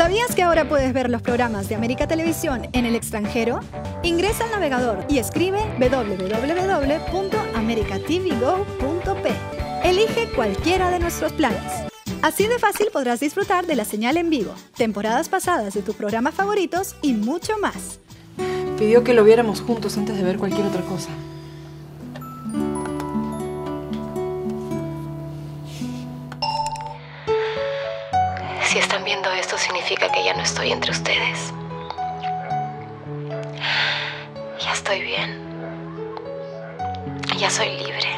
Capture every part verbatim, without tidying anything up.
¿Sabías que ahora puedes ver los programas de América Televisión en el extranjero? Ingresa al navegador y escribe doble u doble u doble u punto america t v go punto p. Elige cualquiera de nuestros planes. Así de fácil podrás disfrutar de la señal en vivo, temporadas pasadas de tus programas favoritos y mucho más. Pidió que lo viéramos juntos antes de ver cualquier otra cosa. Si están viendo esto, significa que ya no estoy entre ustedes. Ya estoy bien. Ya soy libre.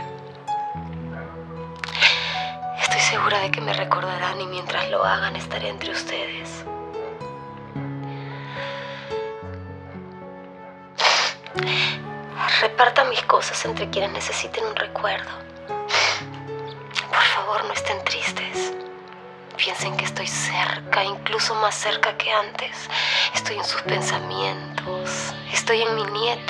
Estoy segura de que me recordarán y mientras lo hagan estaré entre ustedes. Repartan mis cosas entre quienes necesiten un recuerdo. Por favor, no estén tristes. Piensen que estoy cerca, incluso más cerca que antes. Estoy en sus pensamientos. Estoy en mi nieta.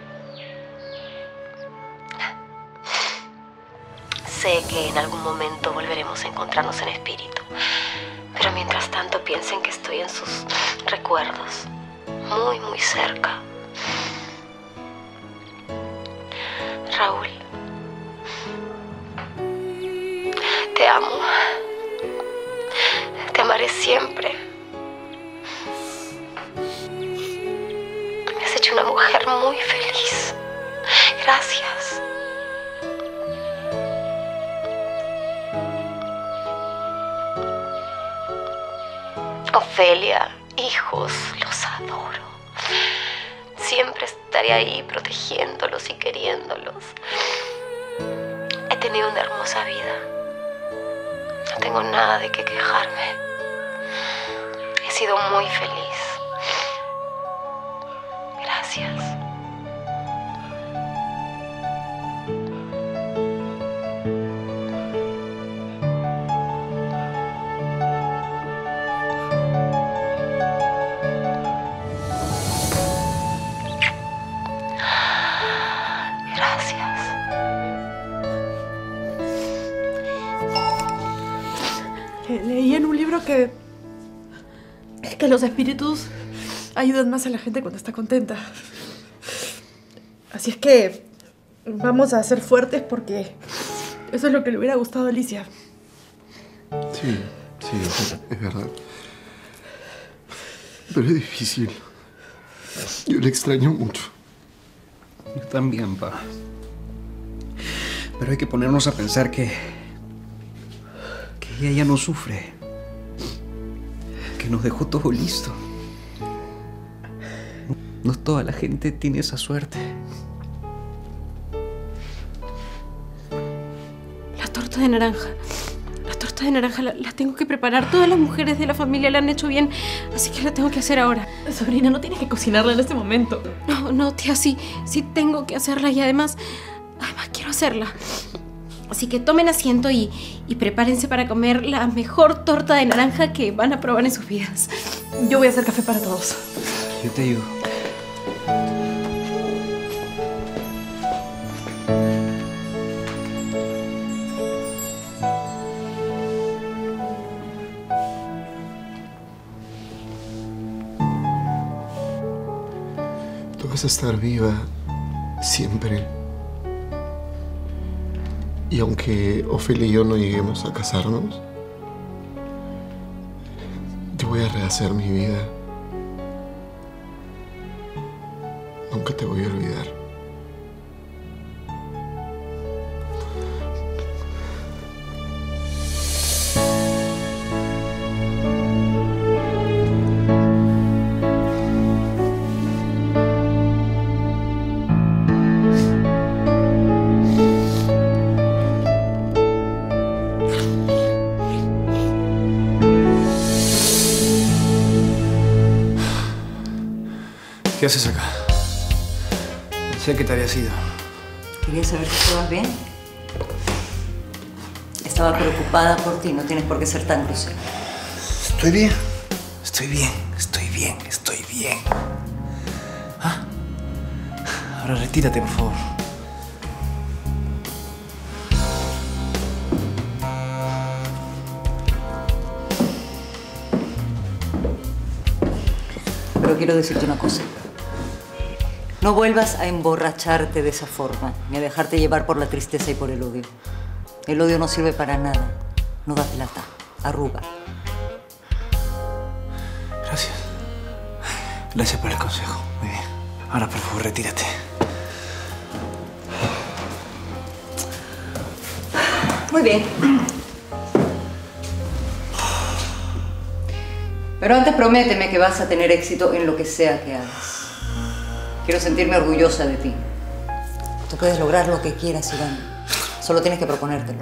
Sé que en algún momento volveremos a encontrarnos en espíritu. Pero mientras tanto piensen que estoy en sus recuerdos. Muy, muy cerca. Raúl. Te amo. Te amaré siempre. Me has hecho una mujer muy feliz. Gracias. Ofelia, hijos, los adoro. Siempre estaré ahí protegiéndolos y queriéndolos. He tenido una hermosa vida. No tengo nada de qué quejarme. He sido muy feliz. Gracias. Leí en un libro que, que los espíritus ayudan más a la gente cuando está contenta. Así es que vamos a ser fuertes porque eso es lo que le hubiera gustado a Alicia. Sí, sí, es verdad. Pero es difícil. Yo le extraño mucho. Yo también, pa. Pero hay que ponernos a pensar que... que ella ya no sufre. Que nos dejó todo listo. No toda la gente tiene esa suerte. La torta de naranja. La torta de naranja la, la tengo que preparar. Todas las mujeres de la familia la han hecho bien, así que la tengo que hacer ahora. Sobrina, no tienes que cocinarla en este momento. No, no, tía, sí, sí tengo que hacerla y además, además quiero hacerla. Así que tomen asiento y, y prepárense para comer la mejor torta de naranja que van a probar en sus vidas. Yo voy a hacer café para todos. Yo te ayudo. Tú vas a estar viva siempre. Y aunque Ofelia y yo no lleguemos a casarnos, yo voy a rehacer mi vida. Nunca te voy a olvidar. ¿Qué haces acá? Sé que te habías ido. Quería saber si estabas bien. Estaba preocupada por ti, no tienes por qué ser tan grosero. Estoy bien. Estoy bien, estoy bien, estoy bien. ¿Ah? Ahora retírate, por favor. Pero quiero decirte una cosa. No vuelvas a emborracharte de esa forma, ni a dejarte llevar por la tristeza y por el odio. El odio no sirve para nada. No da plata, arruga. Gracias. Gracias por el consejo. Muy bien. Ahora, por favor, retírate. Muy bien. Pero antes prométeme que vas a tener éxito en lo que sea que hagas. Quiero sentirme orgullosa de ti. Tú puedes lograr lo que quieras, Iván. Solo tienes que proponértelo.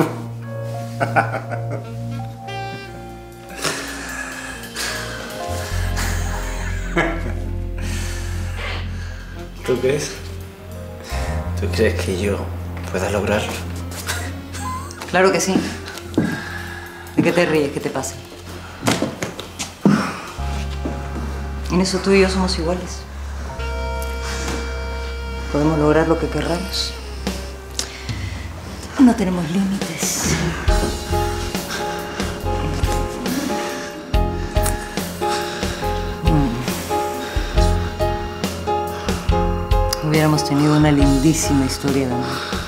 ¿Tú crees? ¿Tú crees que yo pueda lograrlo? Claro que sí. ¿De qué te ríes? ¿Qué te pasa? En eso tú y yo somos iguales. Podemos lograr lo que querramos. No tenemos límites. Mm. Hubiéramos tenido una lindísima historia de amor.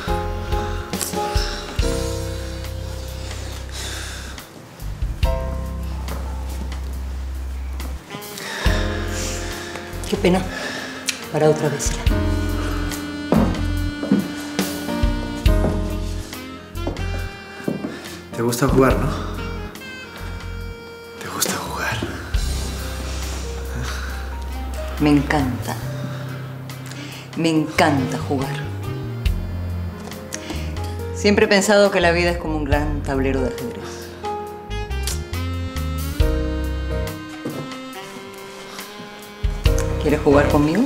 Qué pena. Para otra vez. Te gusta jugar, ¿no? Te gusta jugar. Me encanta. Me encanta jugar. Siempre he pensado que la vida es como un gran tablero de ajedrez. ¿Quieres jugar conmigo?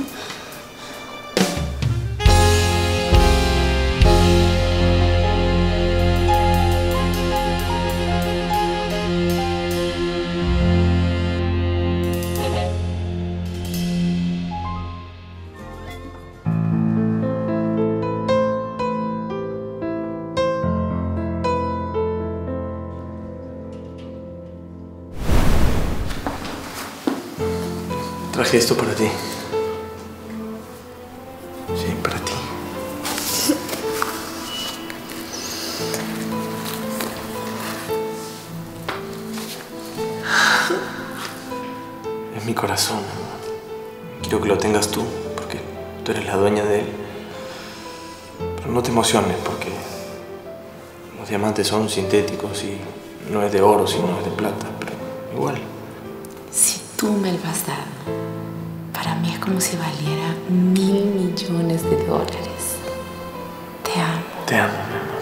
Traje esto para ti. Sí, para ti. Es mi corazón. Quiero que lo tengas tú, porque tú eres la dueña de él. Pero no te emociones, porque los diamantes son sintéticos y no es de oro, sino es de plata. Pero igual. Si tú me lo has dado, para mí es como si valiera mil millones de dólares. Te amo. Te amo, mi amor.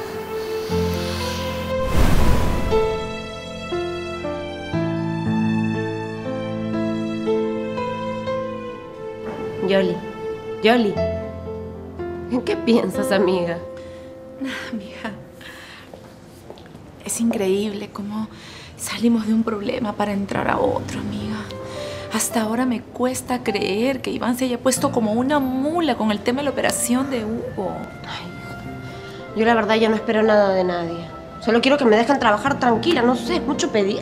Yoli, Yoli, ¿en qué piensas, amiga? Mija, es increíble cómo salimos de un problema para entrar a otro, amiga. Hasta ahora me cuesta creer que Iván se haya puesto como una mula con el tema de la operación de Hugo. Ay, yo la verdad ya no espero nada de nadie. Solo quiero que me dejen trabajar tranquila, no sé, es mucho pedir.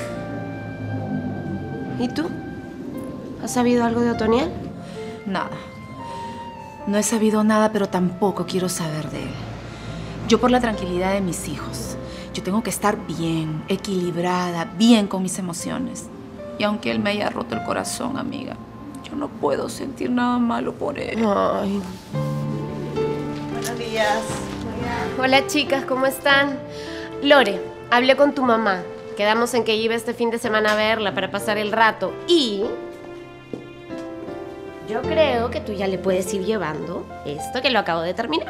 ¿Y tú? ¿Has sabido algo de Otoniel? Nada. No he sabido nada, pero tampoco quiero saber de él. Yo por la tranquilidad de mis hijos. Yo tengo que estar bien, equilibrada, bien con mis emociones. Y aunque él me haya roto el corazón, amiga, yo no puedo sentir nada malo por él. Ay. Buenos días. Hola, chicas, ¿cómo están? Lore, hablé con tu mamá. Quedamos en que iba este fin de semana a verla para pasar el rato. Y yo creo que tú ya le puedes ir llevando esto que lo acabo de terminar.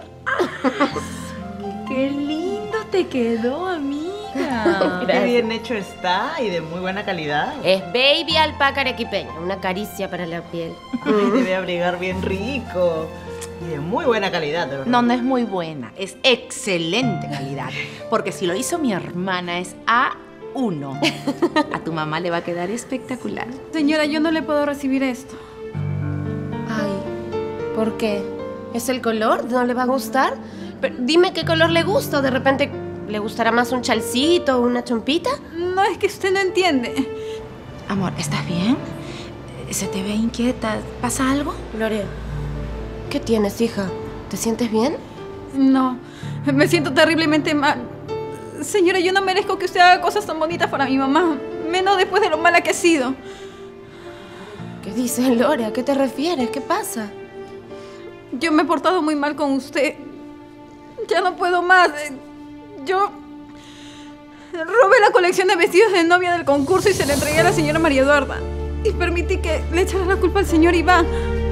¡Qué lindo te quedó, amiga! Qué bien hecho está y de muy buena calidad. Es baby alpaca arequipeña, una caricia para la piel. Ay, debe abrigar bien rico. Y de muy buena calidad, de verdad. No, no es muy buena, es excelente calidad. Porque si lo hizo mi hermana es A uno. A tu mamá le va a quedar espectacular. Señora, yo no le puedo recibir esto. Ay, ¿por qué? ¿Es el color? ¿No le va a gustar? Pero dime qué color le gusta, o de repente le gustará más un chalcito o una chompita. No, es que usted no entiende. Amor, ¿estás bien? Se te ve inquieta. ¿Pasa algo? Lore, ¿qué tienes, hija? ¿Te sientes bien? No, me siento terriblemente mal. Señora, yo no merezco que usted haga cosas tan bonitas para mi mamá, menos después de lo mala que he sido. ¿Qué dices, Lore? ¿A qué te refieres? ¿Qué pasa? Yo me he portado muy mal con usted. Ya no puedo más. Yo robé la colección de vestidos de novia del concurso y se la entregué a la señora María Eduarda. Y permití que le echara la culpa al señor Iván.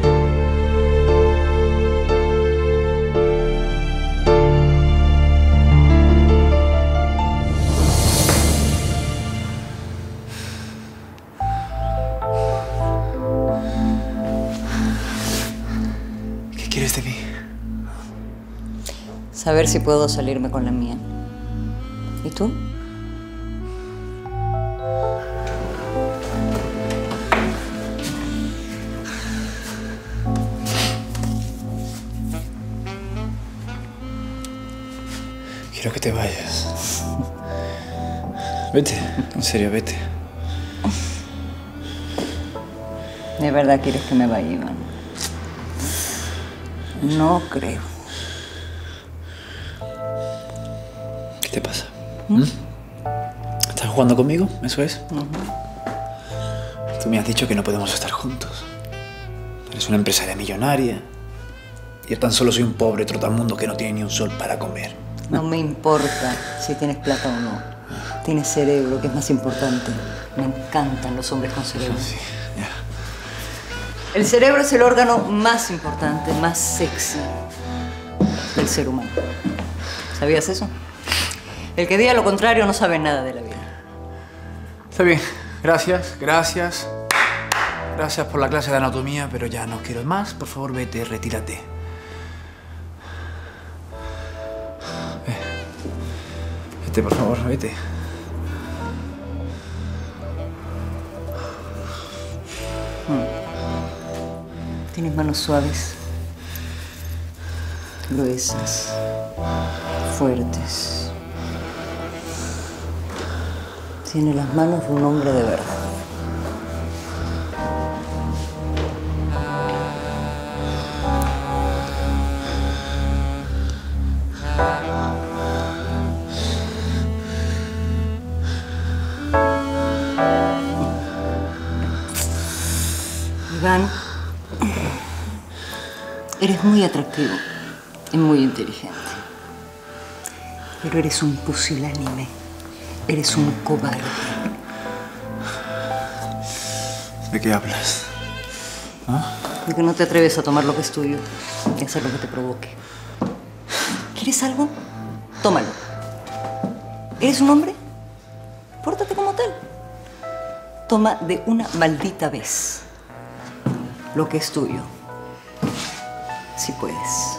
¿Qué quieres de mí? Saber si puedo salirme con la mía. ¿Y tú? Quiero que te vayas. Vete, en serio, vete. ¿De verdad quieres que me vaya, Iván? No creo. ¿Qué te pasa? ¿Mm? ¿Estás jugando conmigo? ¿Eso es? Uh-huh. Tú me has dicho que no podemos estar juntos. Eres una empresaria millonaria. Y yo tan solo soy un pobre trotamundo que no tiene ni un sol para comer. No me importa si tienes plata o no. Tienes cerebro, que es más importante. Me encantan los hombres con cerebro. Sí, ya. El cerebro es el órgano más importante, más sexy del ser humano. ¿Sabías eso? El que diga lo contrario no sabe nada de la vida. Está bien. Gracias, gracias. Gracias por la clase de anatomía, pero ya no quiero más. Por favor, vete, retírate. Vete, por favor, vete. Tienes manos suaves, gruesas, fuertes. Tienes las manos de un hombre de verdad. Iván, eres muy atractivo y muy inteligente. Pero eres un pusilánime. Eres un cobarde. ¿De qué hablas? ¿Ah? De que no te atreves a tomar lo que es tuyo y hacer lo que te provoque. ¿Quieres algo? Tómalo. ¿Eres un hombre? Pórtate como tal. Toma de una maldita vez lo que es tuyo. Si puedes.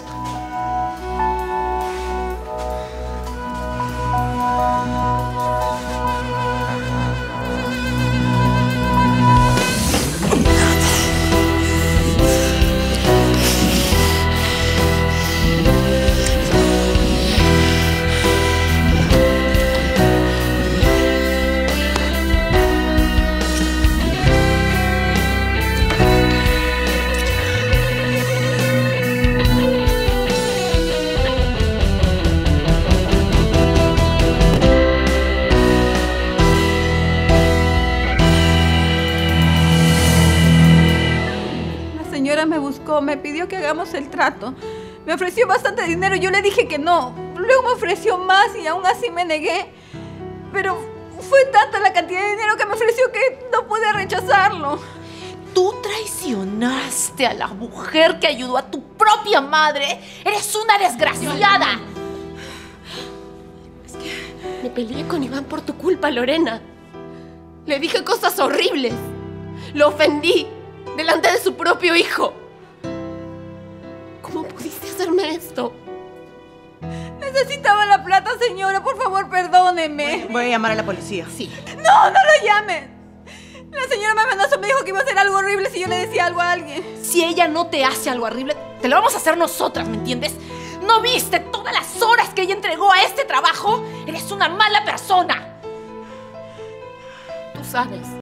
Me buscó, me pidió que hagamos el trato. Me ofreció bastante dinero, yo le dije que no. Luego me ofreció más y aún así me negué. Pero fue tanta la cantidad de dinero que me ofreció que no pude rechazarlo. Tú traicionaste a la mujer que ayudó a tu propia madre. ¡Eres una desgraciada! Es que me peleé con Iván por tu culpa, Lorena. Le dije cosas horribles. Lo ofendí delante de su propio hijo. ¿Cómo pudiste hacerme esto? Necesitaba la plata, señora. Por favor, perdóneme. Voy, voy a llamar a la policía. Sí. No, no lo llamen. La señora me amenazó, me dijo que iba a hacer algo horrible si yo le decía algo a alguien. Si ella no te hace algo horrible, te lo vamos a hacer nosotras, ¿me entiendes? ¿No viste todas las horas que ella entregó a este trabajo? Eres una mala persona. Tú sabes